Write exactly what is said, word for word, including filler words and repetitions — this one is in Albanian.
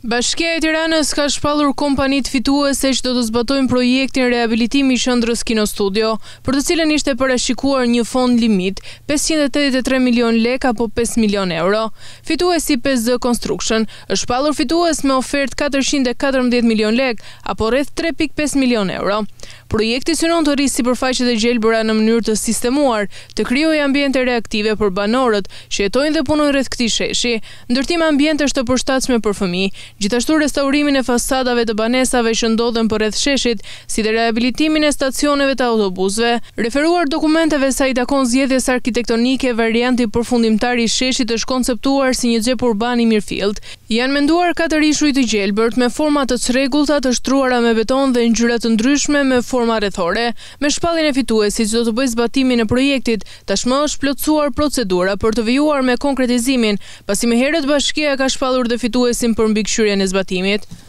Bashkia e Tiranës ka shpallur kompanitë fituese që do të zbatojnë projektin rehabilitimi i qendrës Kino Studio, për të cilën ishte parashikuar një fond limit pesëqind e tetëdhjetë e tre milion lek apo pesë milion euro. Fituesi pesë zë Construction është shpallur fitues me ofertë katërqind e katërmbëdhjetë milion lek apo rreth tre pikë pesë milion euro. Projekti synon të rrisë sipërfaqet e gjelbëra në mënyrë të sistemuar, të krijojë ambiente reaktive për banorët që jetojnë dhe punojnë rreth këtij sheshi, ndërtim ambientesh të përshtatshme për fëmijë, gjithashtu restaurimin e fasadave të banesave që ndodhen përreth sheshit, si dhe rehabilitimin e stacioneve të autobusëve. Referuar dokumenteve sa i takon zgjedhjes arkitektonike, varianti përfundimtar i sheshit është konceptuar si një xhep urban i mirëfillt. Janë menduar katër ishuj të gjelbërt me forma të çrregullta, të shtruara me beton dhe ngjyra të ndryshme me forma rrethore. Me shpalljen e fituesit që do të bëjë zbatimin e projektit, tashmë është plotësuar procedura për të vijuar me konkretizimin, pasi më herët Bashkia ka shpallur dhe fituesin për mbikëqyrjen e zbatimit.